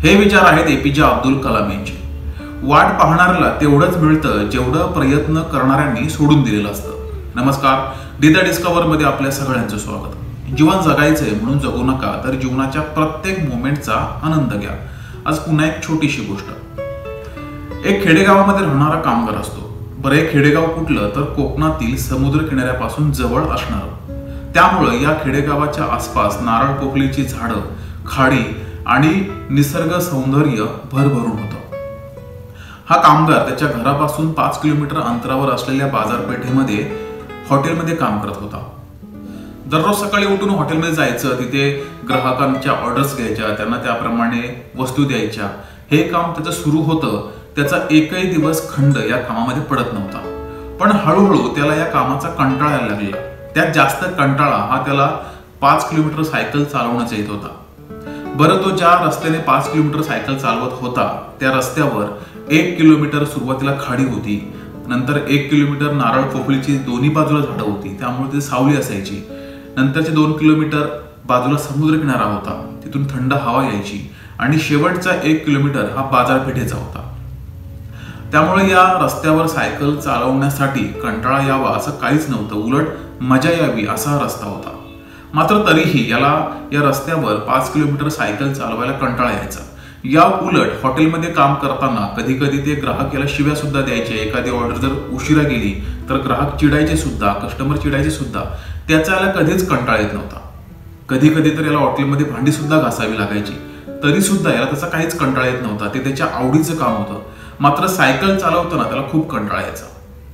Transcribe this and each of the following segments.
हे विचार आहेत एपीजे अब्दुल कलाम यांचे। वाट पाहणाऱ्याला तेवढंच मिळतं जेवढं प्रयत्न करणाऱ्यांनी सोडून दिलेलं असतं। नमस्कार, डी द डिस्कवर मध्ये आपल्या सगळ्यांचं स्वागत। जीवन जगायचंय म्हणून जगू नका, तर जीवनाच्या प्रत्येक मोमेंटचा आनंद घ्या। आज पुन्हा एक छोटीशी गोष्ट। एक खेडेगावामध्ये राहणारा कामगार असतो। बरं, हे खेडेगाव कुठलं तर कोकणातील समुद्र किनाऱ्यापासून जवळ असणार। त्यामुळे या खेडेगावाच्या आसपास नारळ पोफळीची झाडं, खाडी आणि निसर्ग सौंदर्य भरभरून होतं। हा कामगार त्याच्या घरापासून 5 किलोमीटर अंतरावर असलेल्या बाजारपेठेमध्ये हॉटेलमध्ये काम करत होता। दररोज सकाळी उठून हॉटेलमध्ये जायचं, तिथे ग्राहकांच्या ऑर्डर्स घ्यायच्या, त्यांना त्याप्रमाणे वस्तू द्यायच्या। हे काम त्याचं सुरू होतं। त्याचा एकही दिवस खंड या कामामध्ये पडत नव्हता। पण हळूहळू त्याला या कामाचा कंटाळा यायला लागला। त्यात जास्त कंटाळा हा त्याला 5 किलोमीटर सायकल चालवण्याचा येत होता। बरं, तो ज्या रस्त्याने 5 किलोमीटर सायकल चालवत होता त्या रस्त्यावर 1 किलोमीटर सुरुवातीला खाडी होती, नंतर 1 किलोमीटर नारळ पोफळीची दोन्ही बाजूला झाडं होती, त्यामुळे ती सावली असायची। नंतरचे 2 किलोमीटर बाजूला समुद्र किनारा होता, तिथून थंड हवा यायची, आणि शेवटचा 1 किलोमीटर हा बाजारपेठेचा होता। त्यामुळे या रस्त्यावर सायकल चालवण्यासाठी कंटाळा यावा असं काहीच नव्हतं, उलट मजा यावी असा हा रस्ता होता। मात्र तरीही याला या रस्त्यावर 5 किलोमीटर सायकल चालवायला कंटाळा यायचा। या उलट हॉटेलमध्ये काम करताना कधी कधी ते ग्राहक याला शिव्या सुद्धा द्यायचे। एखादी ऑर्डर जर उशिरा गेली तर ग्राहक चिडायचे सुद्धा, कस्टमर चिडायचे सुद्धा। त्याचा याला कधीच कंटाळा येत नव्हता। कधी कधी तर याला हॉटेलमध्ये भांडी सुद्धा घासावी लागायची, तरी सुद्धा याला त्याचा काहीच कंटाळा येत नव्हता। ते त्याच्या आवडीचं काम होतं। मात्र सायकल चालवताना त्याला खूप कंटाळा यायचा।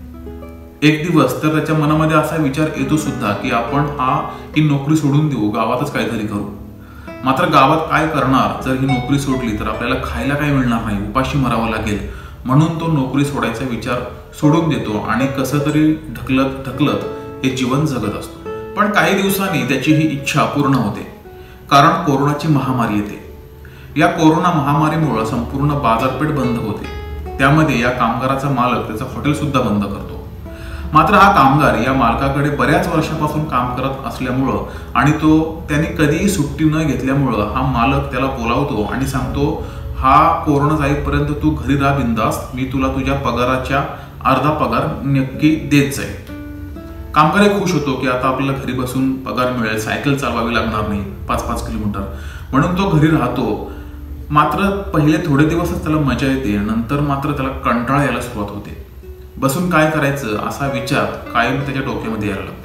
एक दिवस तर त्याच्या मनामध्ये असा विचार येतो सुद्धा की आपण ही नोकरी सोडून देऊ, गावातच काहीतरी करू। मात्र गावात काय करणार, जर ही नोकरी सोडली तर आपल्याला खायला काय मिळणार नाही, उपाशी मरावं लागेल। म्हणून तो नोकरी सोडायचा विचार सोडून देतो आणि कसं तरी ढकलत ढकलत हे जीवन जगत असतो। पण काही दिवसांनी त्याची ही इच्छा पूर्ण होते, कारण कोरोनाची महामारी येते। या कोरोना महामारीमुळे संपूर्ण बाजारपेठ बंद होते। त्यामध्ये या कामगाराचा मालक त्याचं हॉटेल सुद्धा बंद करतो। मात्र हा कामगार या मालकाकडे बऱ्याच वर्षापासून काम करत असल्यामुळं आणि त्याने कधीही सुट्टी न घेतल्यामुळं हा मालक त्याला बोलावतो आणि सांगतो, हा कोरोना जाईपर्यंत तू घरी राहा बिंदास, मी तुला तुझ्या पगाराच्या अर्धा पगार नक्की देत जाईल। कामगार खुश होतो की आता आपल्याला घरी बसून पगार मिळेल, सायकल चालवावी लागणार नाही 5-5 किलोमीटर, म्हणून तो घरी राहतो। मात्र पहिले थोडे दिवसच त्याला मजा येते, नंतर मात्र त्याला कंटाळा यायला सुरुवात होते। बसून काय करायचं असा विचार कायम त्याच्या डोक्यामध्ये यायला लागतो।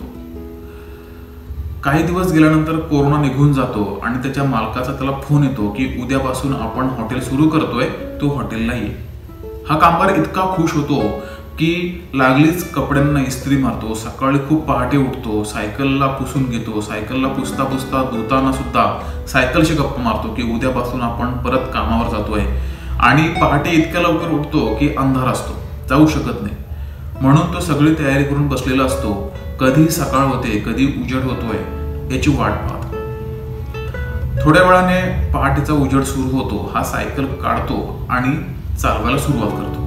काही दिवस गेल्यानंतर कोरोना निघून जातो आणि त्याच्या मालकाचा त्याला फोन येतो की उद्यापासून आपण हॉटेल सुरू करतोय, तू हॉटेलला ये। हा कामगार इतका खुश होतो की लागलीच कपड्यांना इस्त्री मारतो, सकाळी खूप पहाटे उठतो, सायकलला पुसून घेतो, सायकलला पुसता पुसता धुताना सुद्धा सायकलशी गप्पा मारतो की उद्यापासून आपण परत कामावर जातोय। आणि पहाटे इतक्या लवकर उठतो की अंधार असतो, जाऊ शकत नाही, म्हणून तो सगळी तयारी करून बसलेला असतो। कधी सकाळ होते, कधी उजेड होतोय याची वाट पाहतो। थोड्या वेळाने पहाटेचा उजेड सुरू होतो। हा सायकल काढतो आणि चालवायला सुरुवात करतो।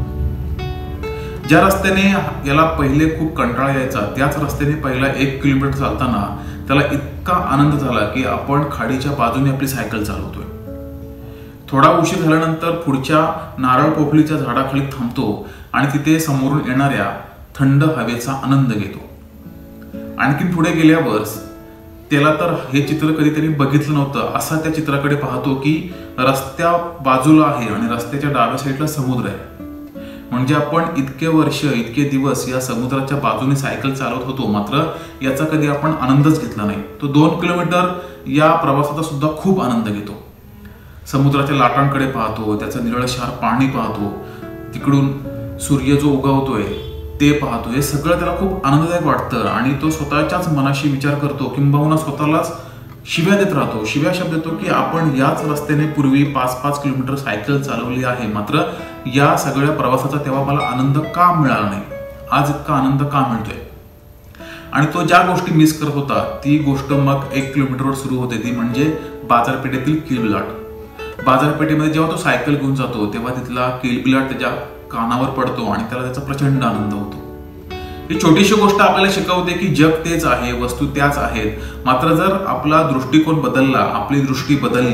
ज्या रस्त्याने याला पहिले खूप कंटाळा यायचा त्याच रस्त्याने पहिला 1 किलोमीटर चालताना त्याला इतका आनंद झाला की आपण खाडीच्या बाजूने आपली सायकल चालवतोय। थोडा उशीर झाल्यानंतर पुढच्या नारळ पोफळीच्या झाडाखाली थांबतो आणि तिथे समोरून येणाऱ्या थंड हवेचा आनंद घेतो। आणखी पुढे गेल्यावर त्याला तर हे चित्र कधी त्यांनी बघितलं नव्हतं असा त्या चित्राकडे पाहतो की रस्त्या बाजूला आहे आणि रस्त्याच्या डाव्या साईडला समुद्र आहे। म्हणजे आपण इतके वर्ष, इतके दिवस या समुद्राच्या बाजूने सायकल चालवत होतो, मात्र याचा कधी आपण आनंदच घेतला नाही। तो 2 किलोमीटर या प्रवासाचा सुद्धा खूप आनंद घेतो। समुद्राच्या लाटांकडे पाहतो, त्याचं निळशार पाणी पाहतो, तिकडून सूर्य जो उगवतोय ते पाहतो। हे सगळं त्याला खूप आनंददायक वाटतं आणि तो स्वतःच्याच मनाशी विचार करतो, किंबहुना स्वतःलाच शिव्या देत राहतो। शिव्या शब्द देतो की आपण याच रस्त्याने पूर्वी 5-5 किलोमीटर सायकल चालवली आहे, मात्र या सगळ्या प्रवासाचा तेव्हा मला आनंद का मिळाला नाही, आज इतका आनंद का मिळतोय। आणि तो ज्या गोष्टी मिस करत होता ती गोष्ट मग 1 किलोमीटरवर सुरू होते, ती म्हणजे बाजारपेठेतील किलबिलाट। बाजारपेठेमध्ये जेव्हा तो सायकल घेऊन जातो तेव्हा तिथला किलबिलाट त्याच्या कानावर पडतो आणि त्याला त्याचा प्रचंड आनंद होतो। ही छोटीशी गोष्ट आपल्याला शिकवते की जग तेच आहे, वस्तू त्याच आहेत, मात्र जर आपला दृष्टिकोन बदलला, आपली दृष्टी बदलली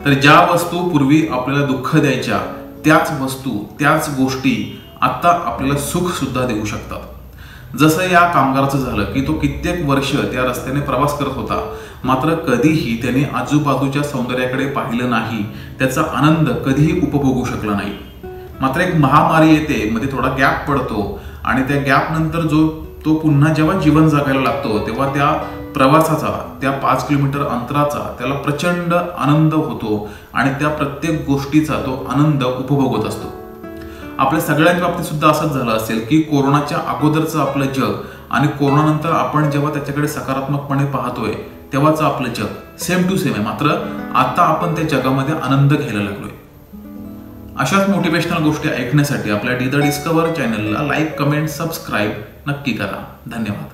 तर ज्या वस्तू पूर्वी आपल्याला दुःख द्यायच्या त्याच वस्तू त्याच गोष्टी आता आपल्याला सुख सुद्धा देऊ शकतात. जसं या कामगाराचं झालं की तो कित्येक वर्ष त्या रस्त्याने प्रवास करत होता, मात्र कधीही त्याने आजूबाजूच्या सौंदर्याकडे पाहिलं नाही, त्याचा आनंद कधीही उपभोगू शकला नाही. मात्र एक महामारी येते, मध्ये थोडा गॅप पडतो आणि त्या गॅप नंतर तो पुन्हा जेव्हा जीवन जगायला लागतो तेव्हा त्या प्रवासाचा, त्या 5 किलोमीटर अंतराचा त्याला प्रचंड आनंद होतो आणि त्या प्रत्येक गोष्टीचा तो आनंद उपभोगत असतो. आपल्या सगळ्यांच्या बाबतीत सुद्धा असंच झालं असेल की कोरोनाच्या अगोदरचं आपलं जग आणि कोरोनानंतर आपण जेव्हा त्याच्याकडे सकारात्मकपणे पाहतोय तेव्हाचं आपलं जग सेम टू सेम आहे, मात्र आता आपण त्या जगामध्ये आनंद घ्यायला लागलोय. अशाच मोटिवेशनल गोष्टी ऐकण्यासाठी आपल्या डी द डिस्कवर चॅनलला लाईक, कमेंट, सबस्क्राईब नक्की करा. धन्यवाद.